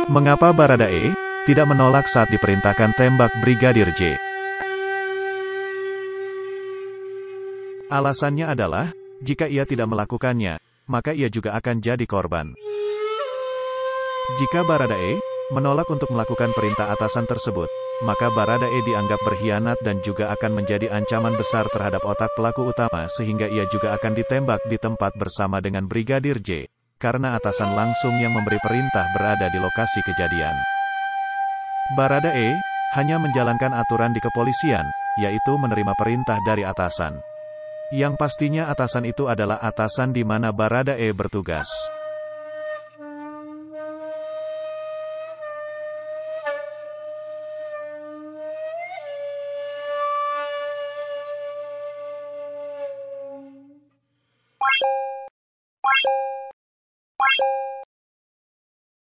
Mengapa Baradae tidak menolak saat diperintahkan tembak Brigadir J? Alasannya adalah, jika ia tidak melakukannya, maka ia juga akan jadi korban. Jika Baradae menolak untuk melakukan perintah atasan tersebut, maka Baradae dianggap berkhianat dan juga akan menjadi ancaman besar terhadap otak pelaku utama sehingga ia juga akan ditembak di tempat bersama dengan Brigadir J, karena atasan langsung yang memberi perintah berada di lokasi kejadian. Baradae hanya menjalankan aturan di kepolisian, yaitu menerima perintah dari atasan. Yang pastinya atasan itu adalah atasan di mana Baradae bertugas.